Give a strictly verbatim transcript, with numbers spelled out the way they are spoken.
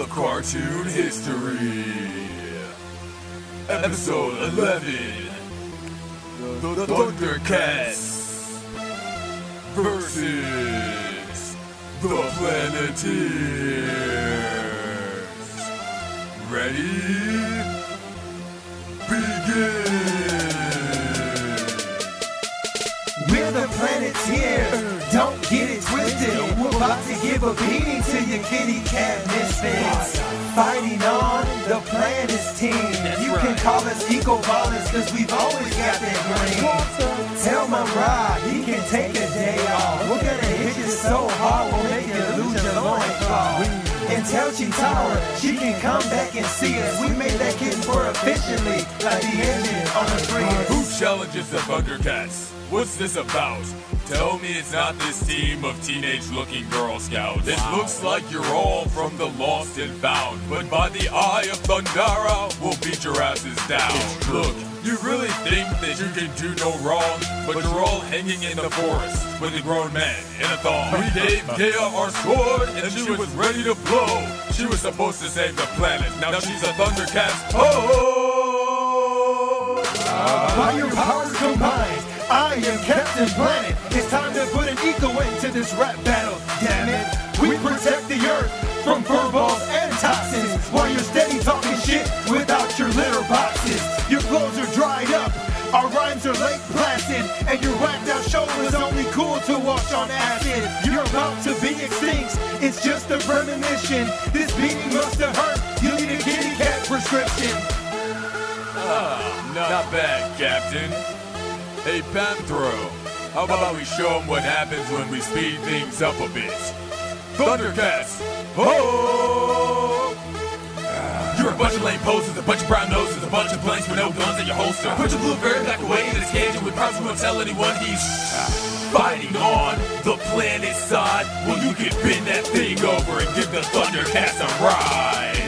of cartoon history. Episode eleven. The Thundercats versus the Planeteers. Ready? Begin! We're the Planeteers, don't get it twisted. We're about to give a beating to your kitty cat misfits. Fighting on the Planets team. You can call us eco-ballers, cause we've always got that green. Tell my ride, he can take a day off. We're gonna hit you so hard, we'll make you lose your loincloth. And tell Chitara, she can come back and see us. We made that kitten purr efficiently, like the engine on a Prius. Who challenges the Thundercats? What's this about? Tell me it's not this team of teenage-looking Girl Scouts. It looks like you're all from the Lost and Found, but by the eye of Thundara, we'll beat your asses down. Look, you really think that you can do no wrong, but you're all hanging in the forest with a grown man in a thong. We gave Gaia our sword, and she was ready to blow. She was supposed to save the planet. Now she's a Thundercat. Oh! By your powers combined, I am Captain Planet. It's time to put an eco end to this rap battle. Damn it, we protect the earth from furballs and toxins, while you're steady talking shit without your litter boxes. Your clothes are dried up, our rhymes are late placid, and your whacked out show is only cool to watch on acid. You're about to be extinct, it's just a premonition. This beating must have hurt, you need a kitty cat prescription. Ah, not bad, Captain. Hey, Panthro, how about we show them what happens when we speed things up a bit? Thundercats! Oh! You're a bunch of lame posters, a bunch of brown noses, a bunch of blanks with no guns in your holster. Put your blueberry back away in his cage and we probably won't tell anyone he's fighting on the planet side. Well, you can bend that thing over and give the Thundercats a ride.